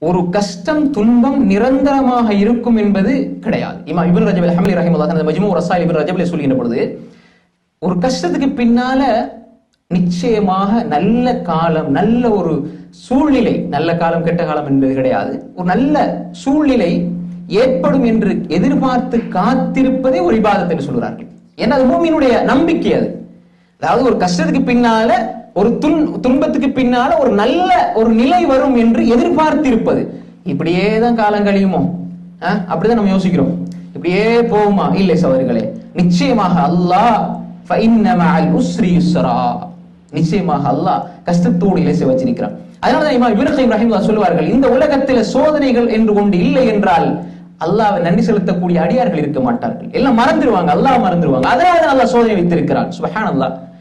ஒரு கஷ்டம் துன்பம் நிரந்தரமாக இருக்கும் என்பது கிடையாது. இமாம் இப்னு ரஜப் அல்-ஹம்பலி ரஹிமஹுல்லாஹ் தனது மஜ்மூ ரஸாயில் இப்னு ரஜப்ல சொல்கின்ற பொழுது, ஒரு கஷ்டத்துக்கு பின்னால நிச்சயமாக நல்ல காலம், நல்ல ஒரு சூழ்நிலை, நல்ல காலம் கெட்ட காலம் என்பது கிடையாது, ஒரு நல்ல சூழ்நிலை ஏற்படும் என்று எதிர்பார்த்து காத்திருப்பதே ஒரு இபாதத் என்று சொல்கிறார்கள். ஏன்னா அது மூமினுடைய நம்பிக்கை. அது அதாவது ஒரு கஷ்டத்துக்கு பின்னால, ஒரு துன்பத்துக்கு பின்னால ஒரு நல்ல ஒரு நிலை வரும் என்று எதிர்பார்த்திருப்பது. இப்படியே தான் காலம் கழியுமோ, அப்படிதான் நம்ம யோசிக்கிறோம். இப்படியே போகுமா? இல்லை சகோதரர்களே, நிச்சயமாக அல்லாஹ் ஃபஇன்ன மஅல் உஸ்ரி யுஸ்ரா, நிச்சயமாக அல்லாஹ் கஷ்டத்தோடு இலேசை வச்சிருக்கிறான். அதனாலதான் இமாம் இப்னு கய்யிம் ரஹிமஹுல்லாஹ் சொல்வார்கள், இந்த உலகத்தில் சோதனைகள் என்று ஒன்று இல்லை என்றால் அல்லாஹ்வை நன்றி செலுத்தக்கூடிய அடியார்கள் இருக்க மாட்டார்கள். எல்லாம் மறந்துடுவாங்க, அல்லாஹ் மறந்துடுவாங்க. அதனால அல்லாஹ் சோதனை வைத்திருக்கிறான். சுப்ஹானல்லாஹ்.